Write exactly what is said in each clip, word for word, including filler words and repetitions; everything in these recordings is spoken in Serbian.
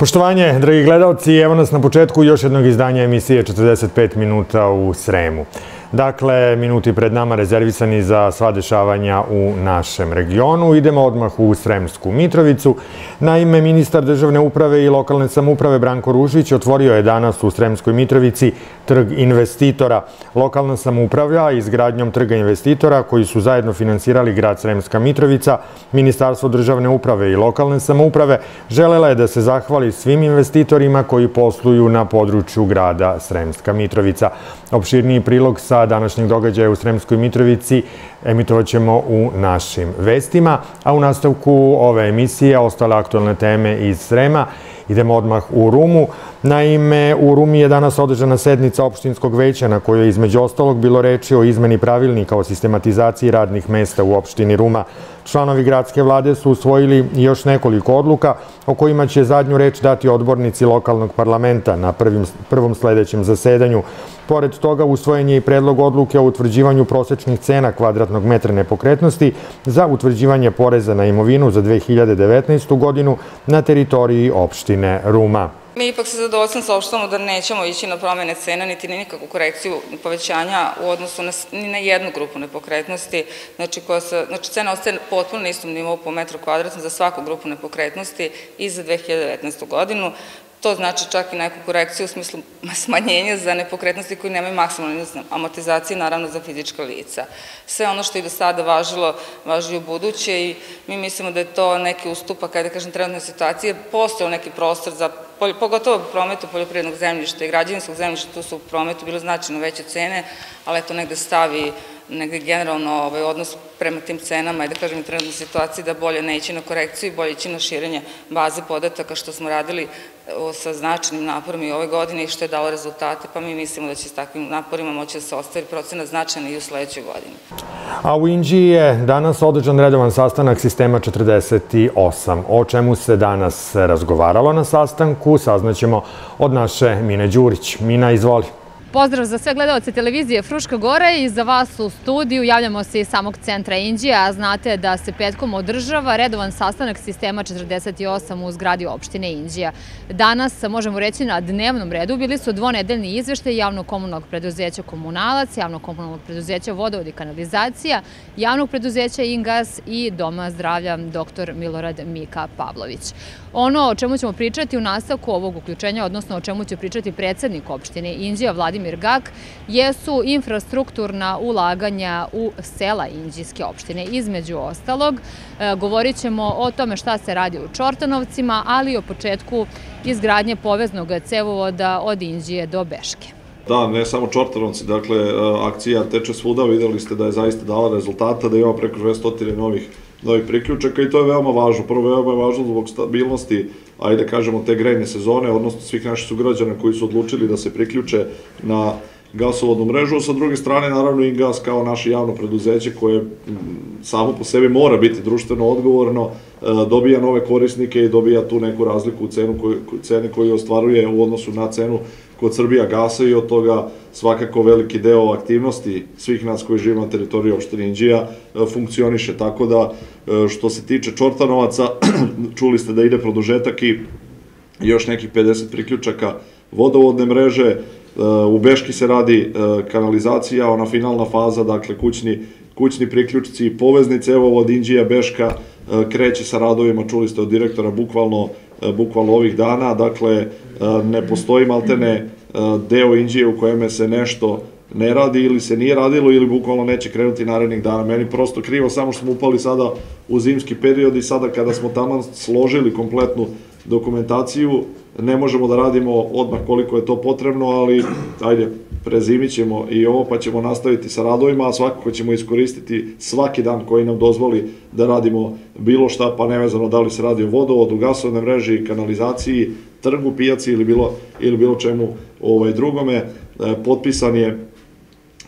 Poštovanje, dragi gledalci, evo nas na početku još jednog izdanja emisije četrdeset pet minuta u Sremu. Dakle, minuti pred nama rezervisani za sva dešavanja u našem regionu. Idemo odmah u Sremsku Mitrovicu. Naime, ministar državne uprave i lokalne samouprave Branko Ružić otvorio je danas u Sremskoj Mitrovici trg investitora. Lokalna samouprava izgradnjom trga investitora koji su zajedno finansirali grad Sremska Mitrovica, Ministarstvo državne uprave i lokalne samouprave želela je da se zahvali svim investitorima koji posluju na području grada Sremska Mitrovica. Opširniji prilog sa današnjeg događaja u Sremskoj Mitrovici emitovat ćemo u našim vestima, a u nastavku ove emisije ostale aktualne teme iz Srema. Idemo odmah u Rumu. Naime, u Rumi je danas održana sednica opštinskog veća na kojoj je između ostalog bilo reči o izmeni pravilnika o sistematizaciji radnih mesta u opštini Ruma. Članovi gradske vlade su usvojili još nekoliko odluka o kojima će zadnju reč dati odbornici lokalnog parlamenta na prvom sledećem zasedanju. Pored toga, usvojen je i predlog odluke o utvrđivanju prosečnih cena kvadratnog metra nepokretnosti za utvrđivanje poreza na imovinu za dve hiljade devetnaestu. godinu na teritoriji opštine Ruma. Mi ipak se zadovoljstvom saopštavamo da nećemo ići na promene cena, niti na nikakvu korekciju povećanja u odnosu ni na jednu grupu nepokretnosti. Znači, cena ostaje potpuno na istom nivou po metru kvadratnom za svaku grupu nepokretnosti i za dve hiljade devetnaestu. godinu. To znači čak i neku korekciju u smislu smanjenja za nepokretnosti koji nemaju maksimalne amortizacije, naravno za fizička lica. Sve ono što je do sada važilo, važi u buduće i mi mislimo da je to neki ustupak, kada kažem, trenutne situacije, postojao neki prostor za, pogotovo u prometu poljoprivrednog zemljišta i građevinskog zemljišta, tu su u prometu bilo značajno veće cene, ali eto negde stavi negde generalno odnos prema tim cenama i da kažem i trenutnoj situaciji da bolje ne ići na korekciju i bolje ići na širenje baze podataka što smo radili sa značajnim naporom i ove godine i što je dalo rezultate, pa mi mislimo da će s takvim naporima moći da se ostvari procenat značajno i u sledećoj godini. A u Inđiji je danas održan redovan sastanak sistema četrdeset osam. O čemu se danas razgovaralo na sastanku saznaćemo od naše Mine Đurić. Mina, izvoli. Pozdrav za sve gledalce televizije Fruška Gora i za vas u studiju. Javljamo se iz samog centra Inđije, a znate da se petkom održava redovan sastanak sistema četrdeset osam u zgradi opštine Inđija. Danas, možemo reći, na dnevnom redu bili su dvonedeljni izveštaj javnog komunalnog preduzeća Komunalac, javnog komunalnog preduzeća Vodovod i kanalizacija, javnog preduzeća Ingas i Doma zdravlja doktor Milorad Mika Pavlović. Ono o čemu ćemo pričati u nastavku ovog uključenja, odnosno o čemu će pričati predsednik opštine Inđija, Vladimir Gak, jesu infrastrukturna ulaganja u sela Inđijske opštine. Između ostalog, govorit ćemo o tome šta se radi u Čortanovcima, ali i o početku izgradnje poveznog cevovoda od Inđije do Beške. Da, ne samo Čortanovci, dakle, akcija teče svuda, videli ste da je zaista dala rezultata, da ima preko dvesta novih novih priključaka i to je veoma važno. Prvo, veoma je važno zbog stabilnosti, ajde kažemo, te grejne sezone, odnosno svih naših sugrađana koji su odlučili da se priključe na gasovodnu mrežu. Sa druge strane, naravno, Ingas kao naše javno preduzeće koje samo po sebi mora biti društveno odgovorno, dobija nove korisnike i dobija tu neku razliku u ceni koju ostvaruje u odnosu na cenu kod Srbija gasa i od toga svakako veliki deo aktivnosti svih nas koji živimo na teritoriji opštine Inđija funkcioniše. Tako da, što se tiče Čortanovaca, čuli ste da ide produžetak i još nekih pedeset priključaka vodovodne mreže. U Beški se radi kanalizacija, ona finalna faza, dakle kućni priključci, povezni cevovod Inđija Beška kreće sa radovima, čuli ste od direktora, bukvalno bukvalno ovih dana, dakle ne postoji maltene deo Inđije u kojem se nešto ne radi ili se nije radilo ili bukvalno neće krenuti narednih dana. Meni prosto krivo samo što smo upali sada u zimski period i sada kada smo tamo složili kompletnu dokumentaciju, ne možemo da radimo odmah koliko je to potrebno, ali ajde, prezimit ćemo i ovo pa ćemo nastaviti sa radovima, a svakako ćemo iskoristiti svaki dan koji nam dozvoli da radimo bilo šta, pa nevezano da li se radi o vodovodu, gasovne mreži, kanalizaciji, trgu, pijaci ili bilo čemu drugome. Potpisan je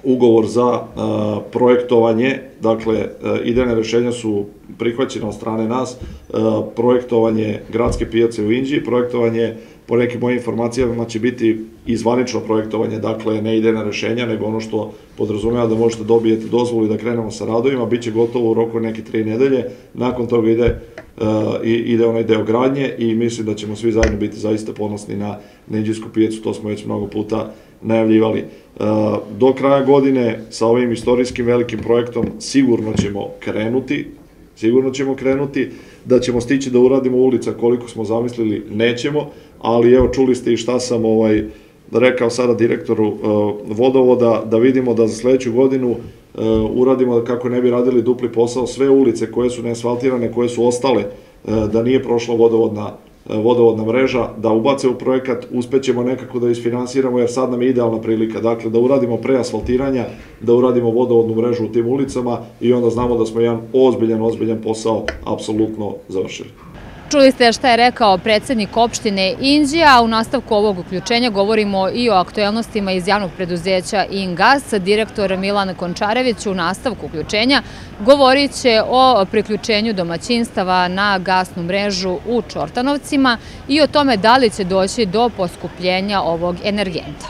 ugovor za projektovanje, dakle, idejne rešenja su prihvaćena od strane nas, projektovanje gradske pijace u Inđiji, projektovanje, po nekim mojim informacijama, će biti izvanično projektovanje, dakle, ne idejna rešenja, nego ono što podrazumeva da možete dobijete dozvolu i da krenemo sa radovima, bit će gotovo u roku neke tri nedelje, nakon toga ide ide onaj deo gradnje i mislim da ćemo svi zajedno biti zaista ponosni na inđijsku pijacu, to smo već mnogo puta najavljivali. Do kraja godine sa ovim istorijskim velikim projektom sigurno ćemo krenuti, sigurno ćemo krenuti, da ćemo stići da uradimo ulica koliko smo zamislili, nećemo, ali evo čuli ste i šta sam ovaj, rekao sada direktoru vodovoda, da vidimo da za sledeću godinu uradimo kako ne bi radili dupli posao, sve ulice koje su neasfaltirane, koje su ostale, da nije prošla vodovodna vodovodna mreža, da ubace u projekat, uspećemo nekako da isfinansiramo, jer sad nam je idealna prilika, dakle da uradimo pre asfaltiranja, da uradimo vodovodnu mrežu u tim ulicama i onda znamo da smo jedan ozbiljan, ozbiljan posao apsolutno završili. Čuli ste šta je rekao predsednik opštine Inđija, a u nastavku ovog uključenja govorimo i o aktuelnostima iz javnog preduzeća Ingas. Direktor Milan Končarević u nastavku uključenja govorit će o priključenju domaćinstava na gasnu mrežu u Čortanovcima i o tome da li će doći do poskupljenja ovog energenta.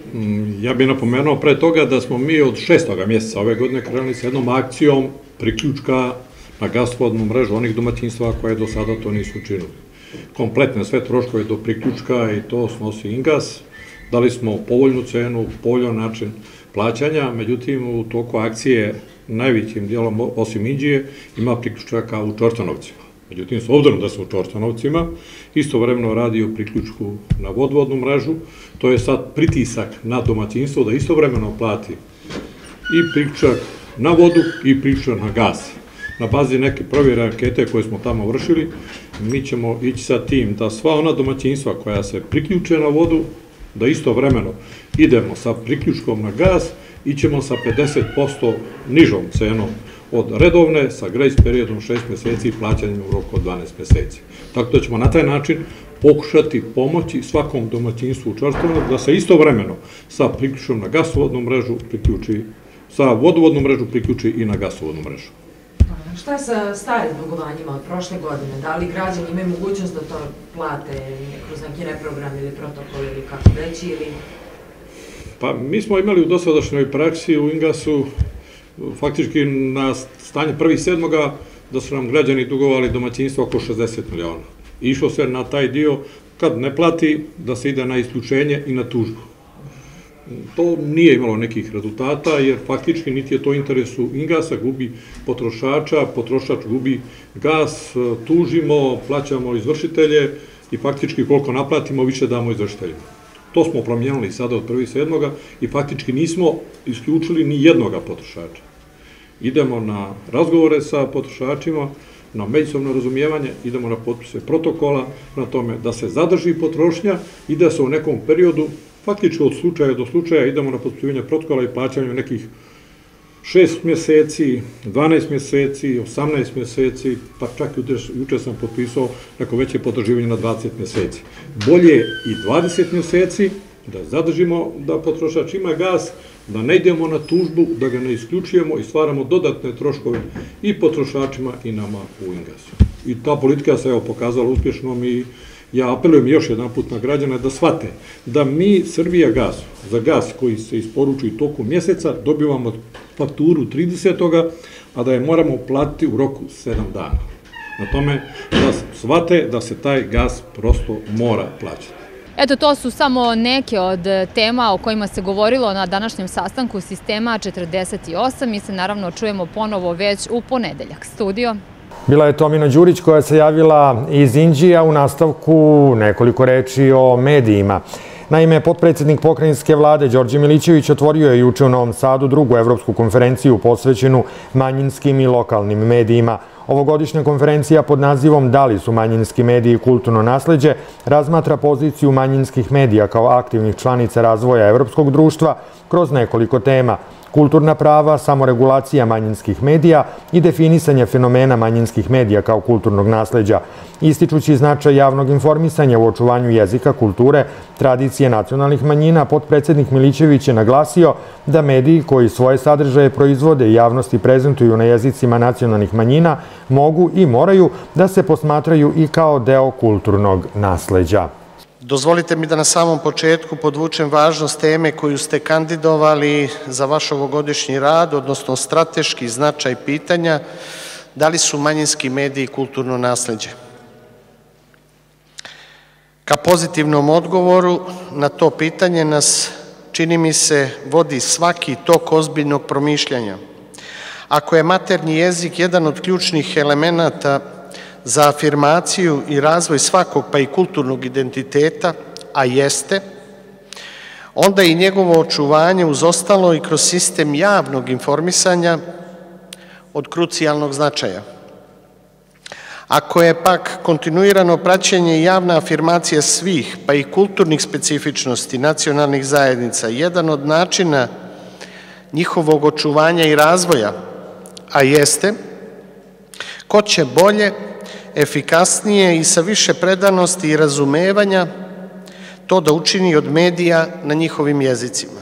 Ja bih napomenuo pre toga da smo mi od šestog mjeseca ove godine krenuli sa jednom akcijom priključka na gasovodnu mrežu onih domaćinstva koje do sada to nisu učinili. Kompletne sve troškove do priključka i to snosi Ingas. Dali smo povoljnu cenu, povoljan način plaćanja, međutim u toku akcije najvećim dijelom osim Inđije ima priključaka u Čortanovcima. Međutim, s obzirom da smo u Čortanovcima, istovremeno radi o priključku na vodovodnu mrežu, to je sad pritisak na domaćinstvo da istovremeno plati i priključak na vodu i priključak na gas. Na bazi neke provjere ankete koje smo tamo vršili, mi ćemo ići sa tim da sva ona domaćinstva koja se priključe na vodu, da istovremeno idemo sa priključkom na gas, ićemo sa pedeset posto nižom cenom od redovne, sa grace periodom šest meseci i plaćanjem u roku od dvanaest meseci. Tako da ćemo na taj način pokušati pomoći svakom domaćinstvu u Čortanovcu da se istovremeno sa priključkom na gasovodnu mrežu priključi, sa vodovodnu mrežu priključi i na gasovodnu mrežu. Šta je sa starim dugovanjima od prošle godine? Da li građani imaju mogućnost da to plate kroz neki reprogram ili protokol ili kako već ili... Pa mi smo imali u dosadašnjoj praksi u Ingasu faktički na stanje prvog sedmoga da su nam građani dugovali domaćinstva oko šezdeset miliona. Išlo se na taj dio kad ne plati da se ide na isključenje i na tužbu. To nije imalo nekih rezultata jer faktički niti je to interesu Ingasa, gubi potrošača, potrošač gubi gas, tužimo, plaćamo izvršitelje i faktički koliko naplatimo više damo izvršiteljima. To smo promijenili sada od prvog sedmoga i faktički nismo isključili ni jednoga potrošača. Idemo na razgovore sa potrošačima, na međusobno razumijevanje, idemo na potpise protokola, na tome da se zadrži potrošnja i da se u nekom periodu faktički od slučaja do slučaja idemo na potpisivanje protokola i plaćanju nekih šest mjeseci, dvanaest mjeseci, osamnaest mjeseci, pa čak juče sam potpisao neko veće potraživanje na dvadeset mjeseci. Bolje i dvadeset mjeseci da zadržimo da potrošač ima gas, da ne idemo na tužbu, da ga ne isključujemo i stvaramo dodatne troškove i potrošačima i nama u Ingasu. I ta politika se evo pokazala uspješnom i ja apelujem još jedan put na građane da shvate da mi Srbija gasu, za gas koji se isporuči toku mjeseca, dobivamo fakturu tridesetog a da je moramo platiti u roku sedam dana. Na tome da shvate da se taj gas prosto mora plaćati. Eto, to su samo neke od tema o kojima se govorilo na današnjem sastanku sistema četrdeset osam. Mi se naravno čujemo ponovo već u ponedeljak. Studio. Bila je Tomina Đurić koja se javila iz Inđija, u nastavku nekoliko reči o medijima. Naime, potpredsjednik pokrajinske vlade Đorđe Milićević otvorio je juče u Novom Sadu drugu evropsku konferenciju posvećenu manjinskim i lokalnim medijima. Ovogodišnja konferencija pod nazivom Da li su manjinski mediji kulturno nasleđe razmatra poziciju manjinskih medija kao aktivnih članica razvoja evropskog društva kroz nekoliko tema. kulturna prava, samoregulacija manjinskih medija i definisanje fenomena manjinskih medija kao kulturnog nasleđa. Ističući značaj javnog informisanja u očuvanju jezika, kulture, tradicije nacionalnih manjina, potpredsednik Milićević je naglasio da mediji koji svoje sadržaje proizvode i javnosti prezentuju na jezicima nacionalnih manjina mogu i moraju da se posmatraju i kao deo kulturnog nasleđa. Dozvolite mi da na samom početku podvučem važnost teme koju ste kandidovali za vaš ovogodišnji rad, odnosno strateški značaj pitanja da li su manjinski mediji kulturno nasleđe. Ka pozitivnom odgovoru na to pitanje nas, čini mi se, vodi svaki tok ozbiljnog promišljanja. Ako je maternji jezik jedan od ključnih elemenata za afirmaciju i razvoj svakog pa i kulturnog identiteta, a jeste, onda i njegovo očuvanje uz ostalo i kroz sistem javnog informisanja od krucijalnog značaja. Ako je pak kontinuirano praćenje i javna afirmacija svih, pa i kulturnih specifičnosti nacionalnih zajednica, jedan od načina njihovog očuvanja i razvoja, a jeste, ko će bolje, efikasnije i sa više predanosti i razumevanja to da učini od medija na njihovim jezicima.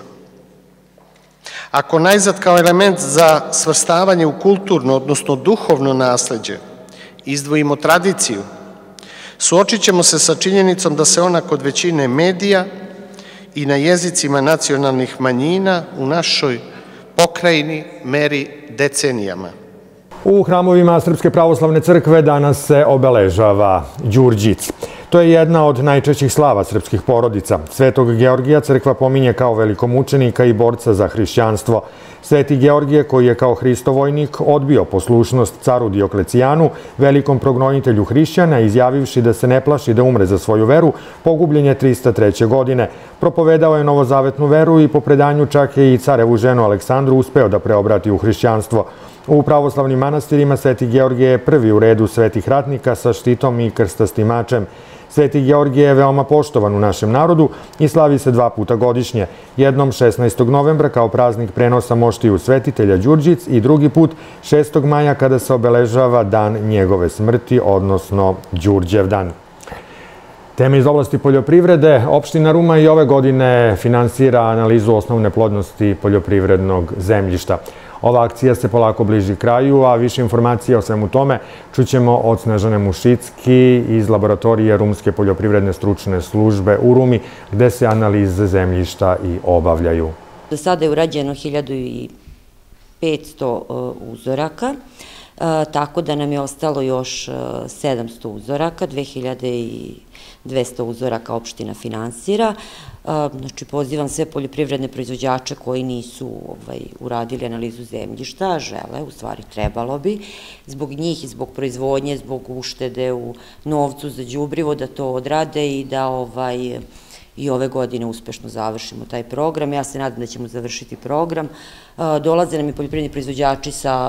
Ako najzad kao element za svrstavanje u kulturno, odnosno duhovno nasleđe, izdvojimo tradiciju, suočit ćemo se sa činjenicom da se ona kod većine medija i na jezicima nacionalnih manjina u našoj pokrajini meri decenijama. U hramovima Srpske pravoslavne crkve danas se obeležava Đurđic. To je jedna od najčešćih slava srpskih porodica. Svetog Georgija crkva pominje kao velikomučenika i borca za hrišćanstvo. Sveti Georgije, koji je kao hristovojnik odbio poslušnost caru Dioklecijanu, velikom progonitelju hrišćana, izjavivši da se ne plaši da umre za svoju veru, pogubljen je trista treće. godine. Propovedao je novozavetnu veru i po predanju čak je i carevu ženu Aleksandru uspeo da preobrati u hrišćanstvo. U pravoslavnim manastirima Sveti Georgije je prvi u redu svetih ratnika sa štitom i krstastim mačem. Sveti Georgije je veoma poštovan u našem narodu i slavi se dva puta godišnje. Jednom šesnaestog novembra kao praznik prenosa moštiju svetitelja Đurđic i drugi put šestog maja kada se obeležava dan njegove smrti, odnosno Đurđevdan. Teme iz oblasti poljoprivrede. Opština Ruma i ove godine finansira analizu osnovne plodnosti poljoprivrednog zemljišta. Ova akcija se polako bliži kraju, a više informacije o svemu tome čućemo od Snežane Mušicki iz laboratorije Rumske poljoprivredne stručne službe u Rumi, gde se analize zemljišta i obavljaju. Do sada je urađeno hiljadu petsto uzoraka, tako da nam je ostalo još sedamsto uzoraka, dve hiljade dvesta uzoraka opština finansira. Znači, pozivam sve poljoprivredne proizvođače koji nisu uradili analizu zemljišta, žele, u stvari trebalo bi, zbog njih i zbog proizvodnje, zbog uštede u novcu za đubrivo, da to odrade i da i ove godine uspešno završimo taj program. Ja se nadam da ćemo završiti program. Dolaze nam i poljoprivredni proizvođači sa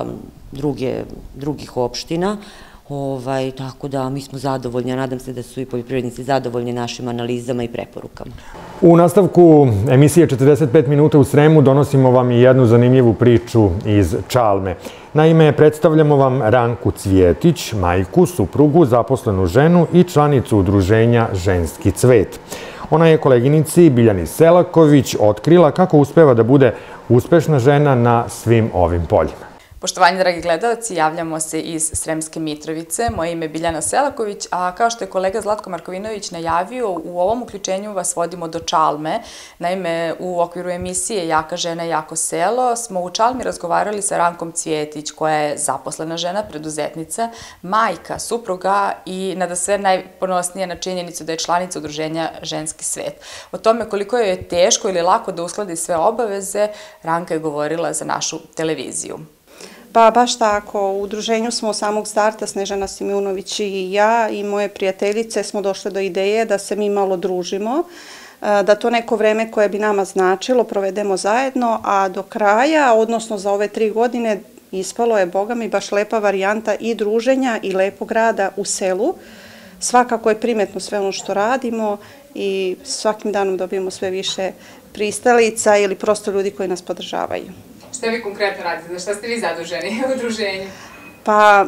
drugih opština, tako da mi smo zadovoljni, a nadam se da su i poljoprivrednici zadovoljni našim analizama i preporukama. U nastavku emisije četrdeset pet minuta u Sremu donosimo vam i jednu zanimljivu priču iz Čalme. Naime, predstavljamo vam Ranku Cvjetić, majku, suprugu, zaposlenu ženu i članicu udruženja Ženski cvet. Ona je koleginici Biljani Selaković otkrila kako uspeva da bude uspešna žena na svim ovim poljima. Poštovanje, dragi gledalci, javljamo se iz Sremske Mitrovice. Moje ime je Biljana Selaković, a kao što je kolega Zlatko Markovinović najavio, u ovom uključenju vas vodimo do Čalme. Naime, u okviru emisije Jaka žena, jako selo smo u Čalmi razgovarali sa Rankom Cvjetić, koja je zaposlena žena, preduzetnica, majka, supruga i nada sve najponosnije na činjenicu da je članica udruženja Ženski svet. O tome koliko joj je teško ili lako da uskladi sve obaveze, Ranka je govorila za našu televiziju. Pa baš tako, u udruženju smo od samog starta, Snežana Simeunović i ja i moje prijateljice smo došle do ideje da se mi malo družimo, da to neko vreme koje bi nama značilo provedemo zajedno, a do kraja, odnosno za ove tri godine, ispalo je, boga mi, baš lepa varijanta i druženja i lepog rada u selu. Svakako je primetno sve ono što radimo i svakim danom dobijemo sve više pristalica ili prosto ljudi koji nas podržavaju. Šta vi konkretno radite? Za šta ste vi zaduženi u udruženju? Pa,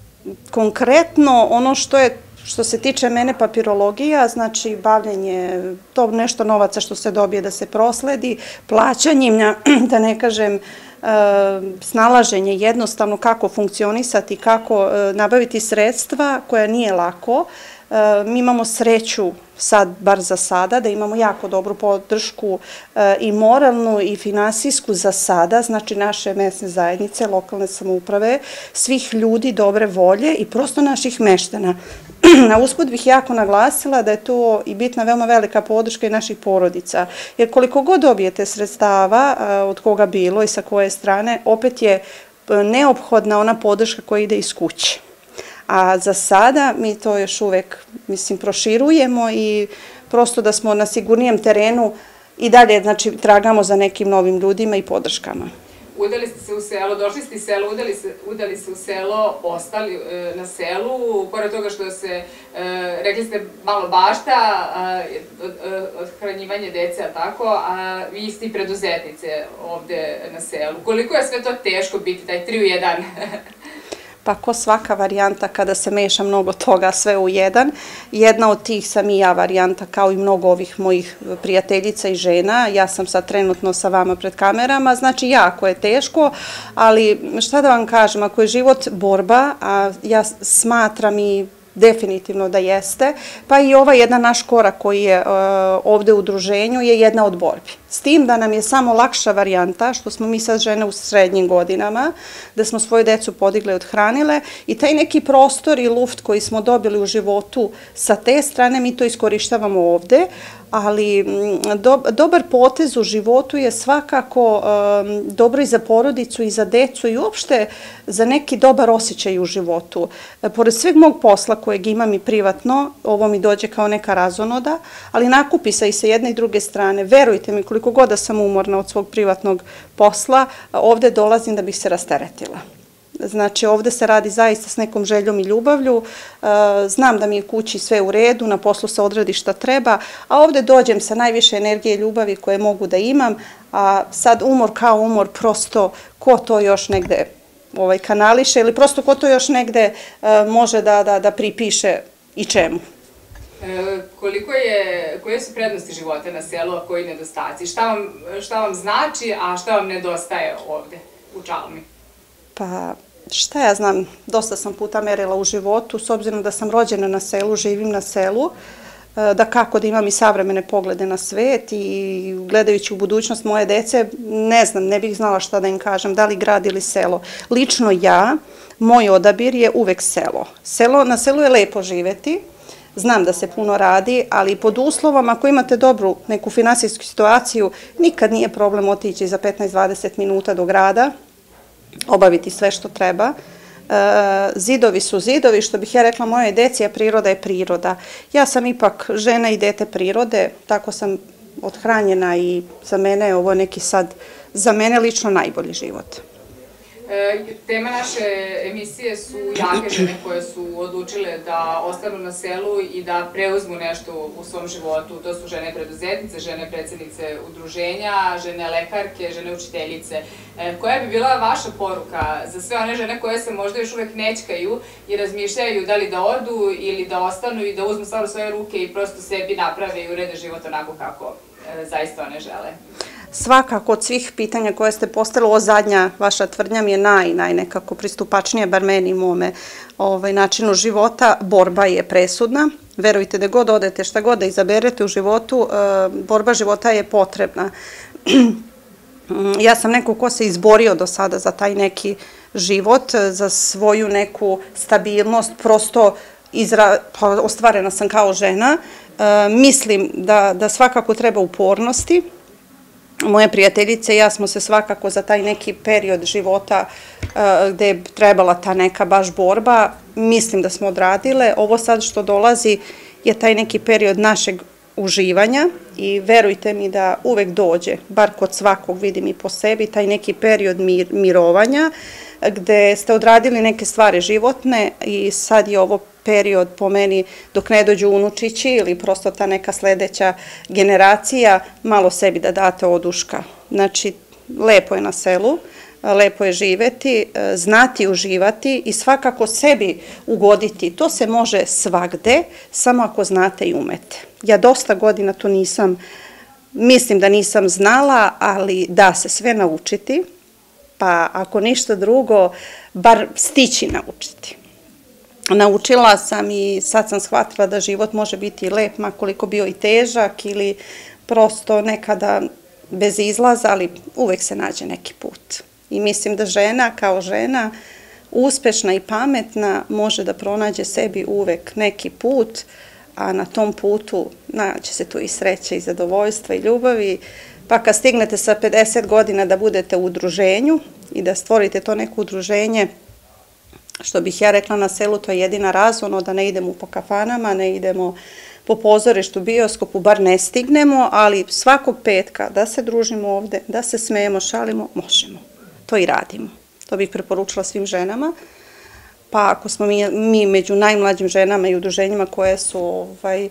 konkretno, ono što je, što se tiče mene, papirologija, znači bavljenje, to nešto novaca što se dobije da se prosledi, plaćanjem, da ne kažem, snalaženje jednostavno kako funkcionisati, kako nabaviti sredstva koja nije lako. Mi imamo sreću sad, bar za sada, da imamo jako dobru podršku i moralnu i finansijsku za sada, znači naše mesne zajednice, lokalne samouprave, svih ljudi dobre volje i prosto naših meštana. Na usput bih jako naglasila da je to i bitna veoma velika podrška i naših porodica, jer koliko god dobijete sredstava, od koga bilo i sa koje strane, opet je neophodna ona podrška koja ide iz kuće. A za sada mi to još uvek, mislim, proširujemo i prosto da smo na sigurnijem terenu i dalje, znači, tragamo za nekim novim ljudima i podrškama. Udali ste se u selo, došli ste iz sela, udali se, udali se u selo, ostali e, na selu, pored toga što se, e, rekli ste, malo bašta, od, odhranjivanje dece, a tako, a vi ste i preduzetnice ovde na selu. Koliko je sve to teško biti, taj tri u jedan? Pa ko svaka varijanta kada se meša mnogo toga sve u jedan. Jedna od tih sam i ja varijanta, kao i mnogo ovih mojih prijateljica i žena. Ja sam sad trenutno sa vama pred kamerama, znači jako je teško, ali šta da vam kažem, ako je život borba, a ja smatram i definitivno da jeste, pa i ovaj jedan naš korak koji je ovde u udruženju je jedna od borbi. S tim da nam je samo lakša varijanta, što smo mi sad žene u srednjim godinama, da smo svoju decu podigle i odhranile i taj neki prostor i luft koji smo dobili u životu sa te strane mi to iskorištavamo ovde, ali dobar potez u životu je svakako dobro i za porodicu i za decu i uopšte za neki dobar osjećaj u životu. Pored sveg mog posla kojeg imam i privatno, ovo mi dođe kao neka razonoda, ali nakupi se i sa jedne i druge strane. Verujte mi, koliko god da sam umorna od svog privatnog posla, ovde dolazim da bih se rasteretila. Znači, ovde se radi zaista s nekom željom i ljubavlju. Znam da mi je kući sve u redu, na poslu se odradi šta treba, a ovde dođem sa najviše energije i ljubavi koje mogu da imam, a sad umor kao umor, prosto ko to još negde kanališe ili prosto ko to još negde može da pripiše i čemu. Koliko je, koje su prednosti života na selu, a koji nedostaci? Šta vam znači, a šta vam nedostaje ovde u Čalmi? Pa, šta ja znam, dosta sam puta merila u životu, s obzirom da sam rođena na selu, živim na selu, da kako da imam i savremene poglede na svet i gledajući u budućnost moje dece, ne znam, ne bih znala šta da im kažem, da li grad ili selo. Lično ja, moj odabir je uvek selo. Na selu je lepo živeti, znam da se puno radi, ali pod uslovom, ako imate dobru neku finansijsku situaciju, nikad nije problem otići za petnaest do dvadeset minuta do grada, obaviti sve što treba. Zidovi su zidovi, što bih ja rekla mojoj deci, a priroda je priroda. Ja sam ipak žena i dete prirode, tako sam othranjena i za mene je ovo neki sad, za mene lično najbolji život. Tema naše emisije su jake žene koje su odlučile da ostanu na selu i da preuzmu nešto u svom životu. To su žene preduzetnice, žene predsednice udruženja, žene lekarke, žene učiteljice. Koja bi bila vaša poruka za sve one žene koje se možda još uvek nećkaju i razmišljaju da li da odu ili da ostanu i da uzmu stvar u svoje ruke i prosto sebi naprave i urede život onako kako zaista one žele? Svakako od svih pitanja koje ste postavili, ovo zadnja vaša tvrdnja mi je naj, naj nekako pristupačnija, bar meni i mome načinu života. Borba je presudna. Verujte da god odete, šta god da izaberete u životu, borba života je potrebna. Ja sam neko ko se izborio do sada za taj neki život, za svoju neku stabilnost, prosto ostvarena sam kao žena. Mislim da svakako treba upornosti. Moje prijateljice i ja smo se svakako za taj neki period života gde je trebala ta neka baš borba, mislim da smo odradile. Ovo sad što dolazi je taj neki period našeg uživanja i verujte mi da uvek dođe, bar kod svakog vidim i po sebi, taj neki period mirovanja gde ste odradili neke stvari životne i sad je ovo period po meni dok ne dođu unučići ili prosto ta neka sledeća generacija, malo sebi da date oduška. Znači, lepo je na selu, lepo je živeti, znati uživati i svakako sebi ugoditi. To se može svagde, samo ako znate i umete. Ja dosta godina to nisam, mislim da nisam znala, ali da se sve naučiti, pa ako ništa drugo, bar stići naučiti. Naučila sam i sad sam shvatila da život može biti lep, ma koliko bio i težak ili prosto nekada bez izlaza, ali uvek se nađe neki put. I mislim da žena kao žena, uspešna i pametna, može da pronađe sebi uvek neki put, a na tom putu nađe se tu i sreća i zadovoljstva i ljubavi. Pa kad stignete sa pedeset godina da budete u udruženju i da stvorite to neko udruženje, što bih ja rekla na selu, to je jedina razumno, da ne idemo po kafanama, ne idemo po pozorištu, bioskopu, bar ne stignemo, ali svakog petka da se družimo ovde, da se smejemo, šalimo, možemo. To i radimo. To bih preporučila svim ženama. Pa ako smo mi, mi među najmlađim ženama i udruženjima koje su ovaj,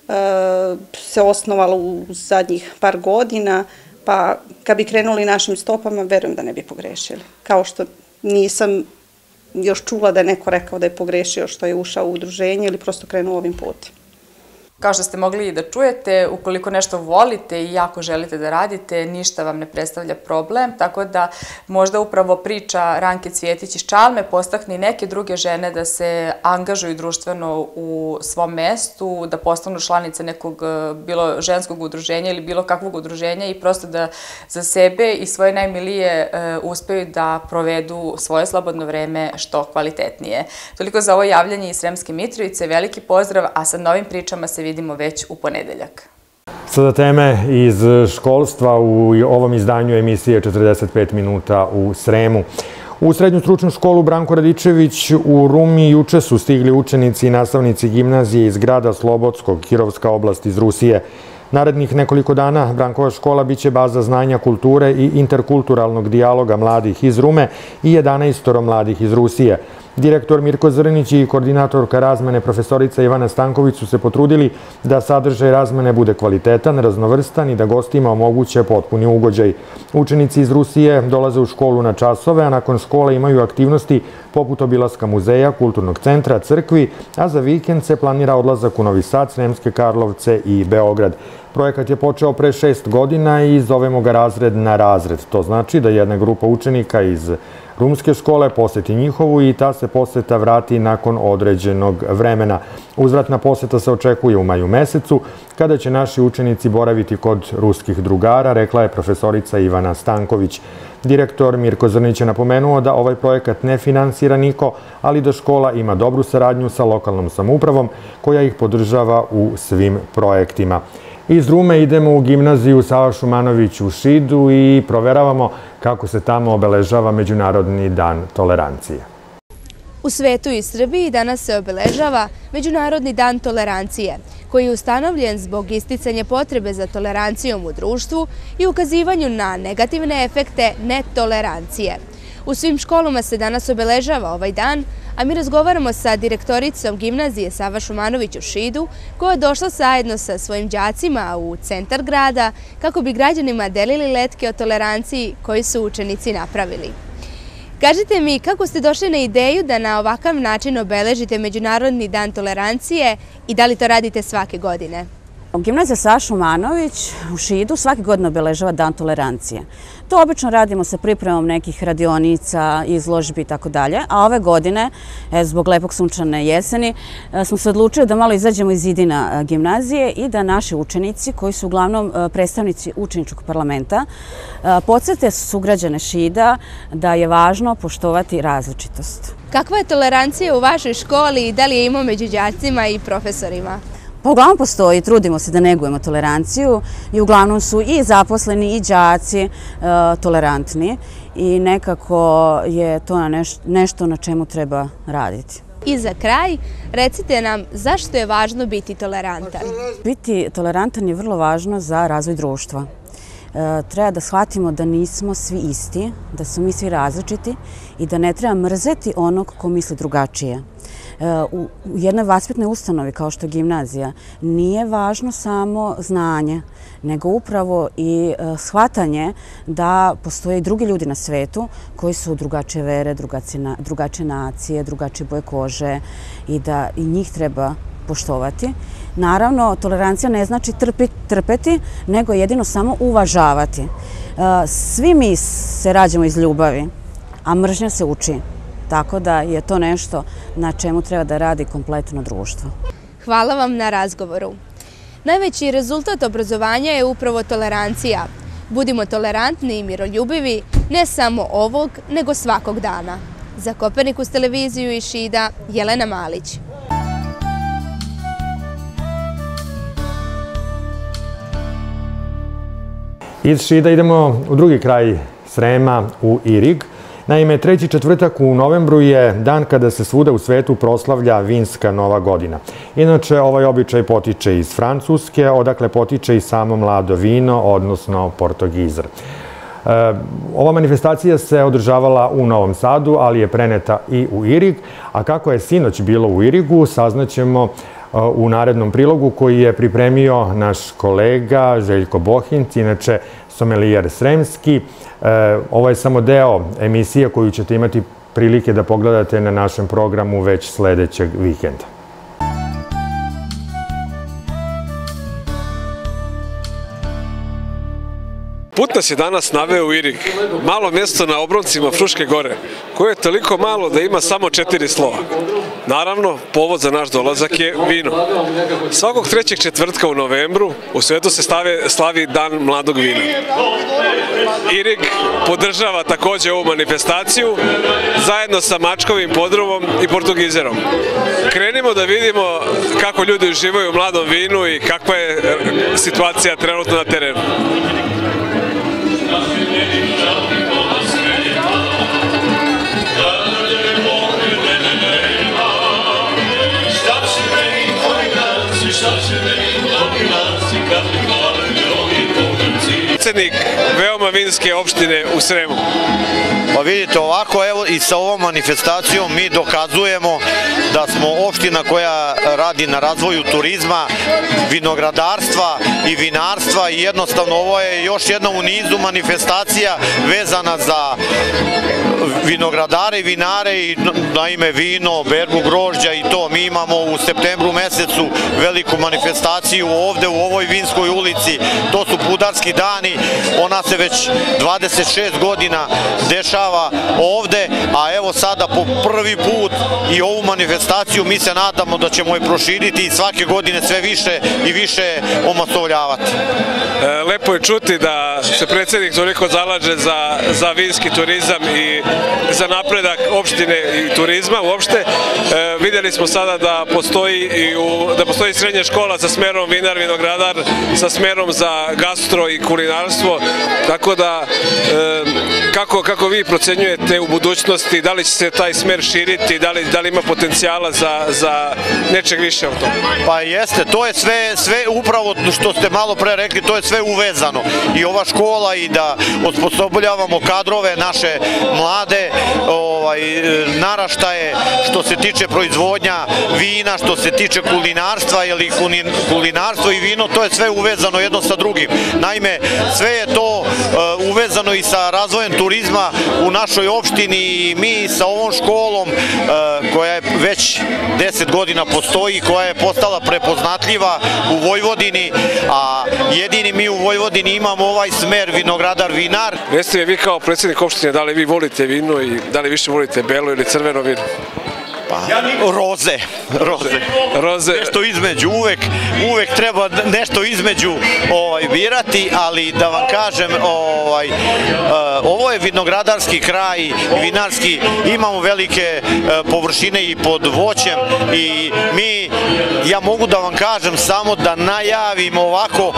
se osnovalo u zadnjih par godina, pa kad bi krenuli našim stopama, verujem da ne bi pogrešili. Kao što nisam još čula da je neko rekao da je pogrešio što je ušao u udruženje ili prosto krenuo ovim putem. Kao što ste mogli i da čujete, ukoliko nešto volite i jako želite da radite, ništa vam ne predstavlja problem, tako da možda upravo priča Ranke Cvjetić iz Čalme postakne i neke druge žene da se angažuju društveno u svom mestu, da postanu članice nekog bilo ženskog udruženja ili bilo kakvog udruženja i prosto da za sebe i svoje najmilije uspeju da provedu svoje slobodno vreme što kvalitetnije. Toliko za ovo javljanje iz Sremske Mitrovice, veliki pozdrav, a sa novim pričama se vidimo već u ponedeljak. Sada teme iz školstva u ovom izdanju emisije četrdeset pet minuta u Sremu. U Srednju stručnu školu Branko Radičević u Rumi juče su stigli učenici i nastavnici gimnazije iz grada Slobodskog, Kirovska oblast iz Rusije. Narednih nekoliko dana Brankova škola biće baza znanja, kulture i interkulturalnog dijaloga mladih iz Rume i jedanaestoro mladih iz Rusije. Direktor Mirko Zrnić i koordinatorka razmene profesorica Ivana Stanković su se potrudili da sadržaj razmene bude kvalitetan, raznovrstan i da gostima omoguće potpuni ugođaj. Učenici iz Rusije dolaze u školu na časove, a nakon škole imaju aktivnosti poput obilaska muzeja, kulturnog centra, crkvi, a za vikend se planira odlazak u Novi Sad, Sremske Karlovce i Beograd. Projekat je počeo pre šest godina i zovemo ga razred na razred. To znači da jedna grupa učenika iz rumske škole poseti njihovu i ta se poseta vrati nakon određenog vremena. Uzvratna poseta se očekuje u maju mesecu, kada će naši učenici boraviti kod ruskih drugara, rekla je profesorica Ivana Stanković. Direktor Mirko Zrnić je napomenuo da ovaj projekat ne finansira niko, ali da škola ima dobru saradnju sa lokalnom samoupravom koja ih podržava u svim projektima. Iz Rume idemo u gimnaziju Sava Šumanović u Šidu i proveravamo kako se tamo obeležava Međunarodni dan tolerancije. U svetu i Srbiji danas se obeležava Međunarodni dan tolerancije, koji je ustanovljen zbog isticanja potrebe za tolerancijom u društvu i ukazivanju na negativne efekte netolerancije. U svim školama se danas obeležava ovaj dan, a mi razgovaramo sa direktoricom gimnazije Sava Šumanović u Šidu, koja je došla zajedno sa svojim đacima u centar grada kako bi građanima delili letke o toleranciji koji su učenici napravili. Kažite mi, kako ste došli na ideju da na ovakav način obeležite Međunarodni dan tolerancije i da li to radite svake godine? Gimnazija Sava Šumanović u Šidu svake godine obeležava dan tolerancije. To obično radimo sa pripremom nekih radionica, izložbi i tako dalje, a ove godine, zbog lepog sunčane jeseni, smo se odlučili da malo izađemo iz zidina gimnazije i da naši učenici, koji su uglavnom predstavnici učeničkog parlamenta, podsjete sugrađane Šida da je važno poštovati različitost. Kakva je tolerancija u vašoj školi i da li je imao među đacima i profesorima? Pa uglavnom postoji, trudimo se da negujemo toleranciju i uglavnom su i zaposleni i đaci tolerantni i nekako je to nešto na čemu treba raditi. I za kraj, recite nam zašto je važno biti tolerantan? Biti tolerantan je vrlo važno za razvoj društva. Treba da shvatimo da nismo svi isti, da smo mi svi različiti i da ne treba mrzeti onog ko misli drugačije. U jednoj vaspitnoj ustanovi kao što je gimnazija nije važno samo znanje, nego upravo i shvatanje da postoje i drugi ljudi na svetu koji su drugačije vere, drugačije nacije, drugačije boje kože i da i njih treba poštovati. Naravno, tolerancija ne znači trpeti, nego jedino samo uvažavati. Svi mi se rađamo iz ljubavi, a mržnja se uči. Tako da je to nešto na čemu treba da radi kompletno društvo. Hvala vam na razgovoru. Najveći rezultat obrazovanja je upravo tolerancija. Budimo tolerantni i miroljubivi ne samo ovog, nego svakog dana. Za Kopernikus televiziju iz Šida, Jelena Malić. Iz Šida idemo u drugi kraj Srema, u Irig. Naime, treći četvrtak u novembru je dan kada se svuda u svetu proslavlja vinska nova godina. Inače, ovaj običaj potiče iz Francuske, odakle potiče i samo mlado vino, odnosno portogizar. Ova manifestacija se održavala u Novom Sadu, ali je preneta i u Irig. A kako je sinoć bilo u Irigu, saznaćemo u narednom prilogu koji je pripremio naš kolega Željko Bohinc, inače somelijer sremski. Ovo je samo deo emisije koju ćete imati prilike da pogledate na našem programu već sledećeg vikenda. Put nas je danas naveo u Irig, malo mjesto na obroncima Fruške gore, koje je toliko malo da ima samo četiri slova. Naravno, povod za naš dolazak je vino. Svakog trećeg četvrtka u novembru u svetu se slavi Dan mladog vina. Irig podržava također ovu manifestaciju zajedno sa Mačkovim podrumom i portugizerom. Krenimo da vidimo kako ljudi uživaju u mladom vinu i kakva je situacija trenutno na terenu. Predsednik veoma vinske opštine u Sremu. Pa vidite ovako, evo i sa ovom manifestacijom mi dokazujemo da smo opština koja radi na razvoju turizma, vinogradarstva i vinarstva i jednostavno ovo je još jedna u nizu manifestacija vezana za vinogradare i vinare i naime vino, berbu grožđa i to. Mi imamo u septembru mesecu veliku manifestaciju ovde u ovoj vinskoj ulici, to su Pudarski dani, ona se već dvadeset šest godina dešava ovde, a evo sada po prvi put i ovu manifestaciju mi se nadamo da ćemo je proširiti i svake godine sve više i više omasovljavati. Lepo je čuti da se predsednik toliko zalaže za vinski turizam i za napredak opštine i turizma uopšte. Vidjeli smo sada da postoji srednja škola sa smerom vinar, vinogradar, sa smerom za gastro i kulinarstvo, tako da kako vi procenjujete u budućnosti, da li će se taj smer širiti, da li ima potencijala za nečeg više od toga? Pa jeste, to je sve upravo što ste malo pre rekli, to je sve uvezano i ova škola i da osposobljavamo kadrove naše mlade naraštaje što se tiče proizvodnja vina, što se tiče kulinarstva, jer i kulinarstvo i vino, to je sve uvezano jedno sa drugim. Naime, sve je to uvezano i sa razvojem turizma u našoj opštini i mi sa ovom školom koja je već deset godina postoji, koja je postala prepoznatljiva u Vojvodini, a jedini mi u Vojvodini imamo ovaj smer vinogradar vinar. Recite mi vi kao predsjednik opštine, da li vi volite vino i da li više volite belo ili crveno vino? Pa, roze, roze, nešto između, uvek, uvek treba nešto između birati, ali da vam kažem, ovo je vinogradarski kraj, vinarski, imamo velike površine i pod voćem i mi, ja mogu da vam kažem samo da najavim ovako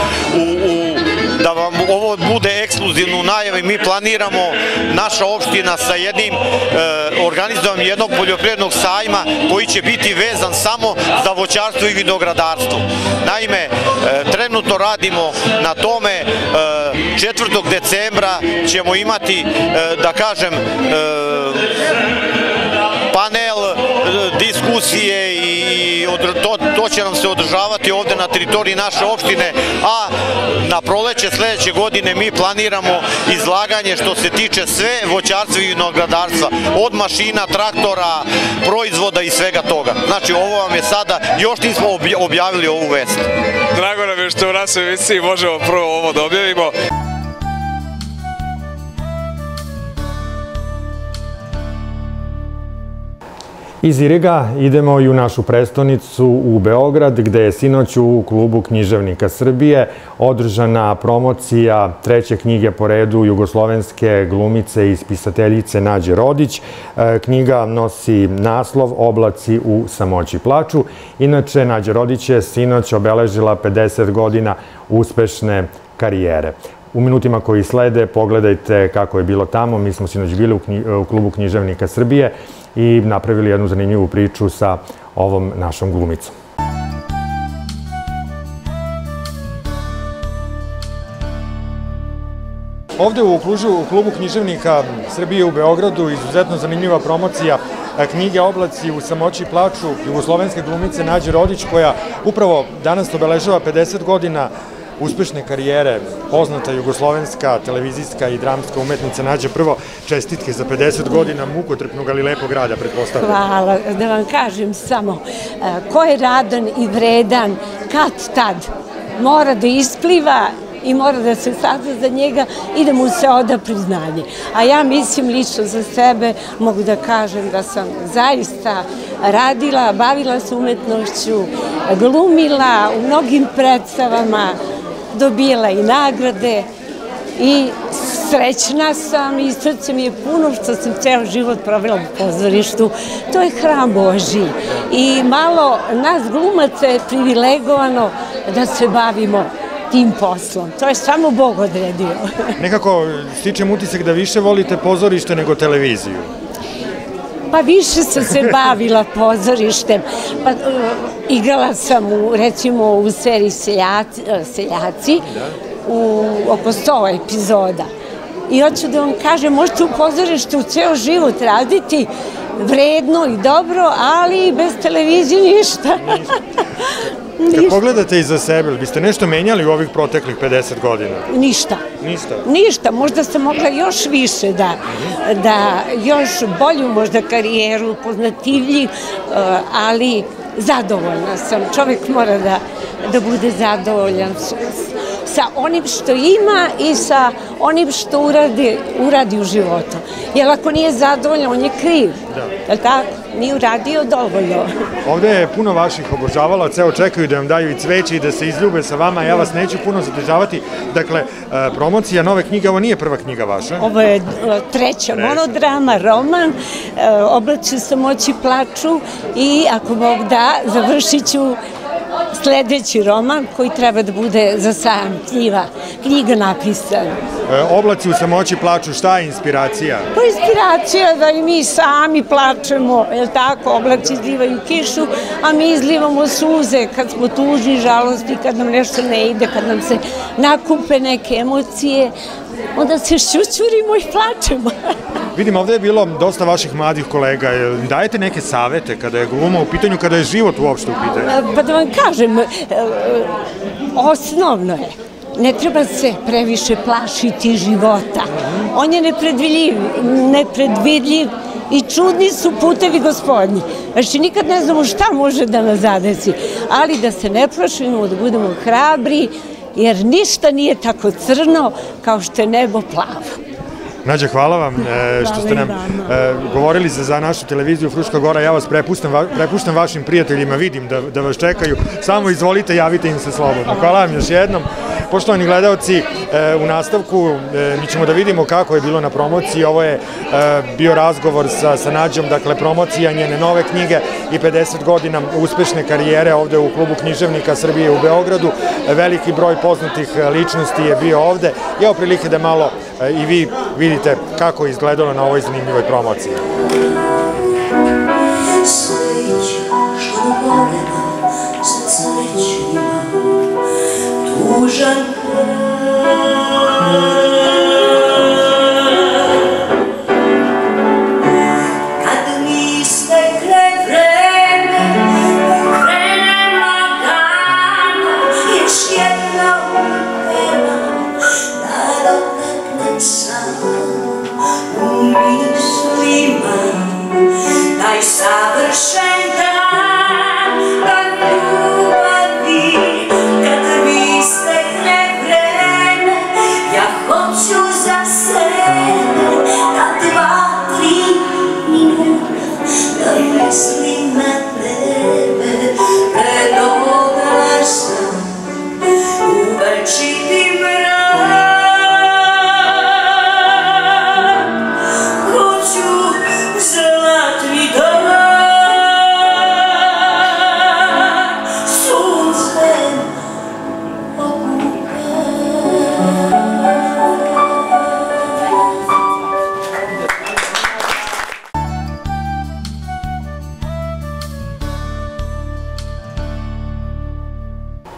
da vam ovo bude ekskluzivno u najavi, mi planiramo naša opština sa jednim organizovanjem jednog poljoprivrednog sajma koji će biti vezan samo za voćarstvo i vinogradarstvo. Naime, trenutno radimo na tome, četvrtog decembra ćemo imati, da kažem, panel, diskusiju diskusije i to će nam se održavati ovde na teritoriji naše opštine, a na proleće sledeće godine mi planiramo izlaganje što se tiče sve voćarstva i vinogradarstva, od mašina, traktora, proizvoda i svega toga. Znači ovo vam je sada, još nismo objavili ovu vest. Drago nam je što u našoj emisiji možemo prvo ovo da objavimo. Iz Iriga idemo i u našu prestonicu u Beograd, gde je sinoć u klubu književnika Srbije održana promocija treće knjige po redu jugoslovenske glumice i spisateljice Nađe Rodić. Knjiga nosi naslov Oblaci u samoći plaču. Inače, Nađa Rodić je sinoć obeležila pedeset godina uspešne karijere. U minutima koji slede pogledajte kako je bilo tamo. Mi smo sinoć bili u klubu književnika Srbije i napravili jednu zanimljivu priču sa ovom našom glumicom. Ovde u klubu književnika Srbije u Beogradu izuzetno zanimljiva promocija knjige Oblaci u samoći plaču jugoslovenske glumice Nađe Rodić, koja upravo danas obeležava pedeset godina uspešne karijere, poznata jugoslovenska, televizijska i dramska umetnica. Nađa, prvo čestitke za pedeset godina mukotrpnog, ali lepog rada, pretpostavljam. Hvala, da vam kažem samo, ko je radan i vredan, kad tad mora da ispliva i mora da se sazna za njega i da mu se oda priznanje. A ja mislim lično za sebe, mogu da kažem da sam zaista radila, bavila se umetnošću, glumila u mnogim predstavama, dobijela i nagrade i srećna sam i srce mi je puno što sam ceo život provela u pozorištu. To je hram Božji i malo nas glumaca je privilegovano da se bavimo tim poslom. To je samo Bog odredio. Nekako stičem utisak da više volite pozorište nego televiziju. Pa više sam se bavila pozorištem. Pa, igrala sam u, recimo u seriji Seljaci u oko sto epizoda. I hoću da vam kažem, možete u pozorištu ceo život raditi vredno i dobro, ali bez televizije ništa. Kad pogledate iza sebe, biste nešto menjali u ovih proteklih pedeset godina? Ništa. Ništa? Ništa. Možda sam mogla još više da, da još bolju možda karijeru, poznativlji, ali zadovoljna sam. Čovjek mora da, da bude zadovoljan sa onim što ima i sa onim što uradi, uradi u životu. Jer ako nije zadovoljan, on je kriv. Da. Je tako? Nije uradio dovoljno. Ovde je puno vaših obožavalaca, evo čekaju da vam daju i cveće i da se izljube sa vama, ja vas neću puno zadržavati. Dakle, promocija nove knjige, ovo nije prva knjiga vaša? Ovo je treća monodrama, roman, Oblaci u samoći plaču i ako Bog da, završit ću sledeći roman koji treba da bude za sajam knjiga, knjiga napisana. Oblaci u samoći plaču, šta je inspiracija? Pa inspiracija da i mi sami plačemo, je li tako, oblaci izlivaju kišu, a mi izlivamo suze kad smo tužni, žalosti, kad nam nešto ne ide, kad nam se nakupe neke emocije, onda se šćućurimo i plačemo. Vidim, ovde je bilo dosta vaših mladih kolega. Dajete neke savete kada je gluma u pitanju, kada je život uopšte u pitanju? Pa da vam kažem, osnovno je, ne treba se previše plašiti života. On je nepredvidljiv, nepredvidljiv i čudni su putevi gospodnji. Znači, nikad ne znamo šta može da nas zadesi, ali da se ne plašimo, da budemo hrabri, jer ništa nije tako crno kao što je nebo plavo. Nađa, hvala vam što ste nam govorili za našu televiziju Fruška Gora. Ja vas prepuštam vašim prijateljima, vidim da vas čekaju. Samo izvolite, javite im se slobodno. Hvala vam još jednom. Poštovani gledalci, u nastavku mi ćemo da vidimo kako je bilo na promociji. Ovo je bio razgovor sa Nađom, dakle promocija njene nove knjige i pedeset godina uspešne karijere ovde u klubu književnika Srbije u Beogradu. Veliki broj poznatih ličnosti je bio ovde. Evo prilike da malo i vi vidite kako je izgledalo na ovoj zanimljivoj promociji. Kad mi stekne vreme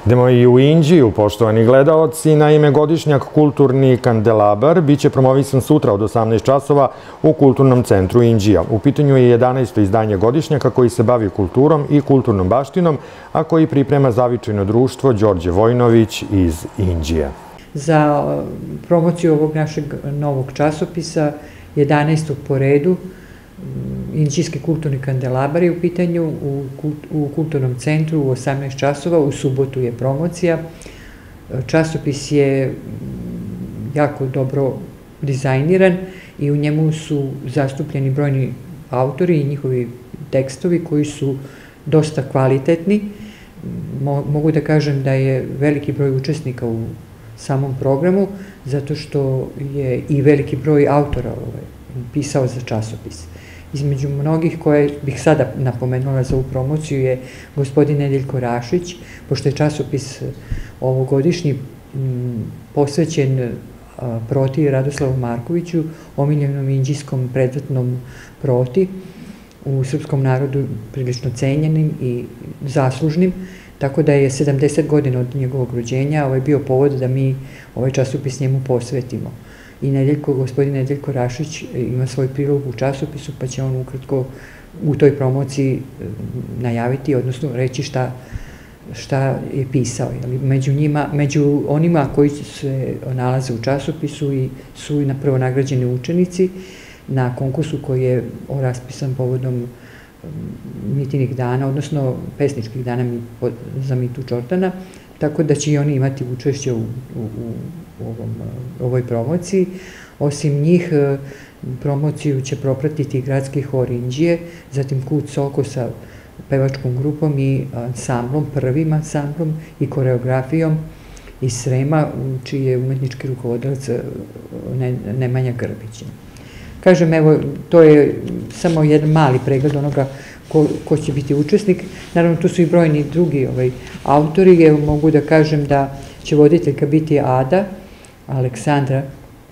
Idemo i u Inđiju, poštovani gledaoci. Naime, godišnjak Kulturni kandelabar biće promovisan sutra od osamnaest časova u Kulturnom centru Inđija. U pitanju je jedanaesto izdanje godišnjaka koji se bavi kulturom i kulturnom baštinom, a koji priprema zavičajno društvo Đorđe Vojnović iz Inđije. Za promociju ovog našeg novog časopisa, jedanaestog po redu, Inđijski kulturni kandelabar je u pitanju u Kulturnom centru u osamnaest časova, u subotu je promocija. Časopis je jako dobro dizajniran i u njemu su zastupljeni brojni autori i njihovi tekstovi koji su dosta kvalitetni. Mogu da kažem da je veliki broj učesnika u samom programu, zato što je i veliki broj autora pisao za časopis. Između mnogih koje bih sada napomenula za ovu promociju je gospodin Nedeljko Rašić, pošto je časopis ovogodišnji posvećen Proti Radoslavu Markoviću, omiljenom inđijskom predvatnom Proti, u srpskom narodu prilično cenjenim i zaslužnim, tako da je sedamdeset godina od njegovog rođenja ovaj bio povod da mi ovaj časopis njemu posvetimo. I Nedeljko, gospodin Nedeljko Rašić ima svoj prilog u časopisu, pa će on ukratko u toj promociji najaviti, odnosno reći šta, šta je pisao. Među njima, među onima koji se nalaze u časopisu i su prvo nagrađeni učenici na konkursu koji je raspisan povodom mitinih dana, odnosno pesničkih dana za Mitu Čortana, tako da će i oni imati učešće u, u, u ovom, ovoj promociji. Osim njih, promociju će propratiti Gradski hor Inđije, zatim Kult Soko sa pevačkom grupom i ansamblom, prvim ansamblom i koreografijom iz Srema, čiji je umetnički rukovodilac Nemanja Grbić. Kažem, evo, to je samo jedan mali pregled onoga ko, ko će biti učesnik. Naravno, tu su i brojni drugi ovaj, autori. Evo, mogu da kažem da će voditeljka biti Ada, Aleksandra,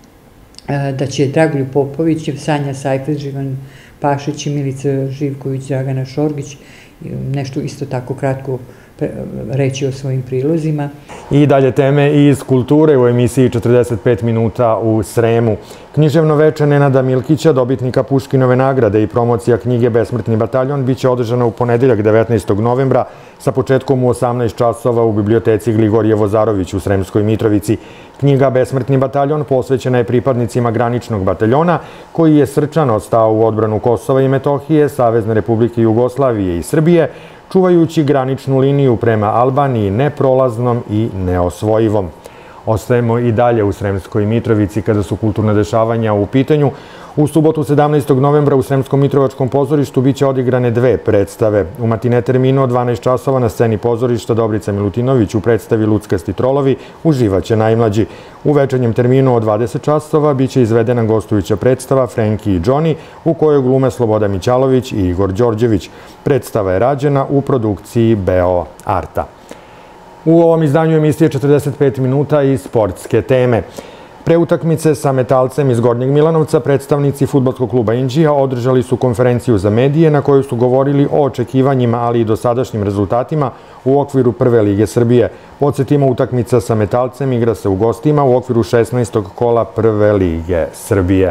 da će Dragoljub Popović, Sanja Sajfert, Živan Pašić, Milica Živković, Dragana Šorgić, nešto isto tako kratko reći o svojim prilozima. I dalje teme iz kulture u emisiji četrdeset pet minuta u Sremu. Književno veče Nenada Milkića, dobitnika Puškinove nagrade i promocija knjige Besmrtni bataljon biće održana u ponedeljak devetnaestog novembra sa početkom u osamnaest časova u biblioteci Gligorije Vozarović u Sremskoj Mitrovici. Knjiga Besmrtni bataljon posvećena je pripadnicima graničnog bataljona koji je srčano stao u odbranu Kosova i Metohije, Savezne Republike Jugoslavije i Srbije, čuvajući graničnu liniju prema Albaniji neprolaznom i neosvojivom. Ostajemo i dalje u Sremskoj Mitrovici kada su kulturne dešavanja u pitanju. U subotu sedamnaestog novembra u Sremskom Mitrovačkom pozorištu biće odigrane dve predstave. U matine terminu od dvanaest časova na sceni pozorišta Dobrica Milutinović u predstavi Luckasti trolovi uživaće najmlađi. U večernjem terminu od dvadeset časova biće izvedena gostujuća predstava Frenki i Johnny u kojoj glume Sloboda Mićalović i Igor Đorđević. Predstava je rađena u produkciji Beo Arta. U ovom izdanju emisije četrdeset pet minuta i sportske teme. Pre utakmice sa Metalcem iz Gornjeg Milanovca predstavnici fudbalskog kluba Inđija održali su konferenciju za medije na kojoj su govorili o očekivanjima, ali i dosadašnjim rezultatima u okviru Prve lige Srbije. Podsjetimo, utakmica sa Metalcem igra se u gostima u okviru šesnaestog kola Prve lige Srbije.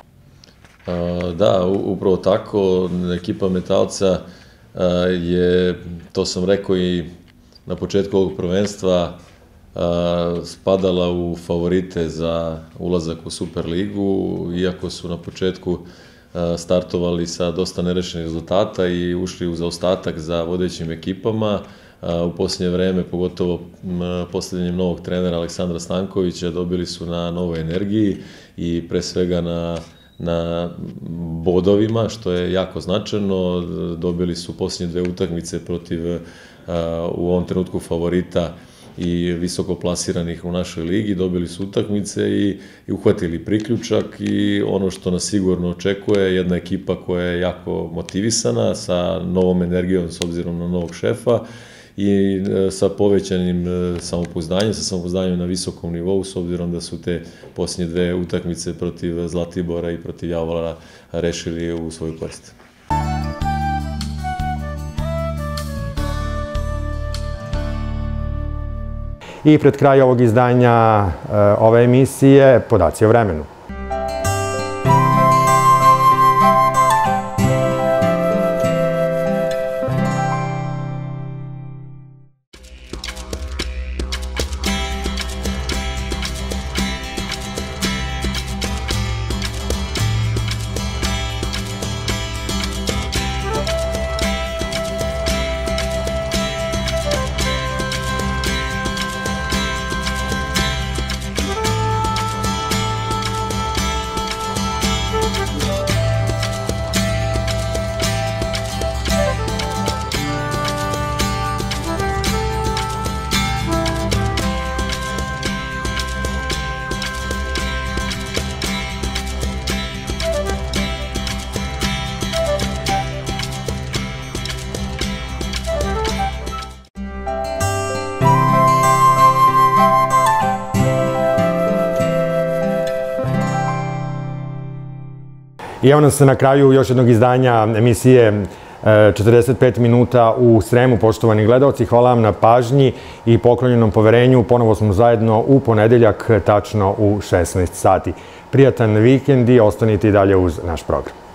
Da, upravo tako. Ekipa Metalca je, to sam rekao i na početku ovog prvenstva, spadala u favorite za ulazak u Superligu, iako su na početku startovali sa dosta nerešenih rezultata i ušli u zaostatak za vodećim ekipama. U posljednje vreme, pogotovo postavljanjem novog trenera Aleksandra Stankovića, dobili su na novoj energiji i pre svega na na bodovima, što je jako značajno. Dobili su posljednje dve utakmice protiv u ovom trenutku favorita i visoko plasiranih u našoj ligi, dobili su utakmice i, i uhvatili priključak i ono što nas sigurno očekuje, jedna ekipa koja je jako motivisana, sa novom energijom s obzirom na novog šefa i sa povećanim samopouzdanjem, sa samopouzdanjem na visokom nivou, s obzirom da su te posljednje dve utakmice protiv Zlatibora i protiv Javola rešili u svoju korist. I pred kraj ovog izdanja ove emisije podaci o vremenu. I evo nas na kraju još jednog izdanja emisije četrdeset pet minuta u Sremu, poštovani gledalci. Hvala vam na pažnji i poklonjenom poverenju. Ponovo smo zajedno u ponedeljak, tačno u šesnaest sati. Prijatan vikend i ostanite i dalje uz naš program.